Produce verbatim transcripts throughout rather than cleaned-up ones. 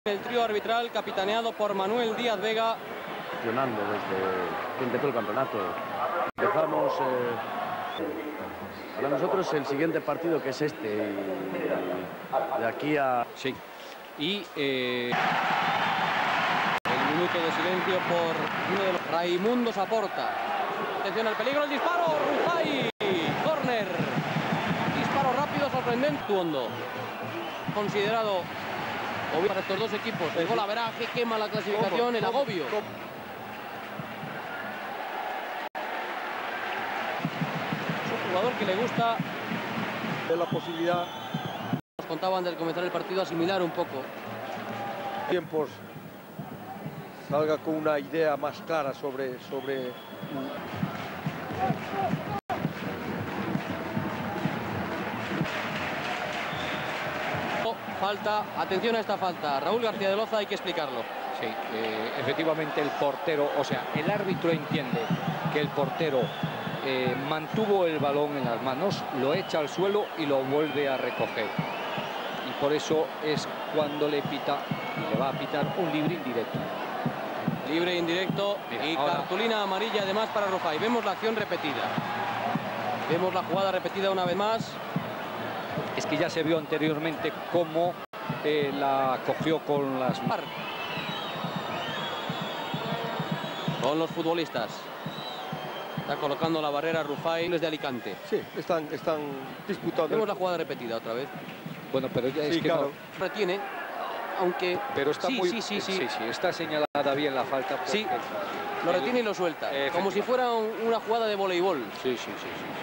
El trío arbitral capitaneado por Manuel Díaz Vega. Funcionando desde que empezó el campeonato. Dejamos eh, para nosotros el siguiente partido, que es este. Y de aquí a... Sí. Y eh, el minuto de silencio por uno de los... Raimundo Saporta. Atención al peligro, el disparo. Rufai. Córner. Disparo rápido, sorprendente. Tuondo. Considerado obvio para estos dos equipos. El gol averaje quema la clasificación, el agobio. Es un jugador que le gusta de la posibilidad. Nos contaban antes de comenzar el partido asimilar un poco. Tiempos salga con una idea más clara sobre sobre Falta, atención a esta falta. Raúl García de Loza, hay que explicarlo. Sí, eh, efectivamente el portero, o sea, el árbitro entiende que el portero eh, mantuvo el balón en las manos, lo echa al suelo y lo vuelve a recoger. Y por eso es cuando le pita, y le va a pitar un libre indirecto. Libre indirecto. Mira, y ahora... cartulina amarilla además para Rufai. Vemos la acción repetida. Vemos la jugada repetida una vez más. Es que ya se vio anteriormente cómo eh, la cogió con las manos. Con los futbolistas. Está colocando la barrera Rufai desde Alicante. Sí, están, están disputando. Vemos la jugada repetida otra vez. Bueno, pero ya es sí, que claro. No retiene, aunque... Pero está sí, muy... sí, sí, sí. sí, sí, está señalada bien la falta. Sí, lo retiene y lo suelta. Como si fuera un, una jugada de voleibol. Sí, sí, sí, sí, sí.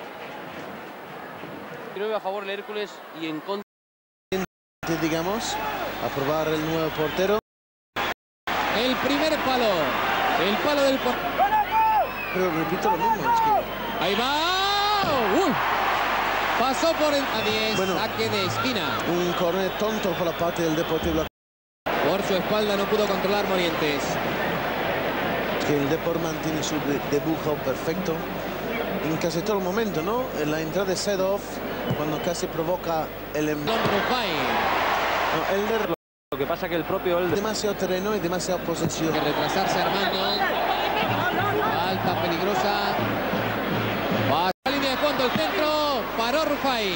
A favor el Hércules y en contra, digamos, a probar el nuevo portero. El primer palo, el palo del portero. Pero repito lo mismo, es que... Ahí va. Uy. Pasó por el a diez, bueno, saque de esquina. Un córner tonto por la parte del Deportivo. Por su espalda no pudo controlar Morientes. Es que el Depor mantiene su dibujo perfecto en casi todo el momento, ¿no? En la entrada de Sedov, cuando casi provoca el... Don Rufai. No, Elder... Lo que pasa que el propio Elder... Demasiado terreno y demasiada posesión. Hay que retrasarse Armando. Falta peligrosa. Va a la línea de fondo, el centro. Paró Rufai.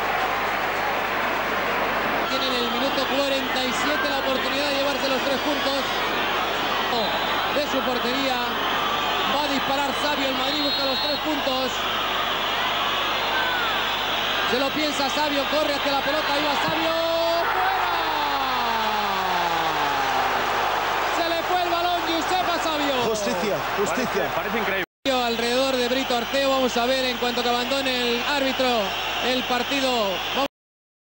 Tiene en el minuto cuarenta y siete la oportunidad de llevarse los tres puntos de su portería. Va a disparar Sabio, el Madrid busca los tres puntos. Se lo piensa Sabio, corre hacia la pelota, ahí va Sabio. ¡Fuera! Se le fue el balón, Giuseppe Sabio. Justicia, justicia. Parece, parece increíble. Alrededor de Brito Arteo, vamos a ver en cuanto que abandone el árbitro el partido. Vamos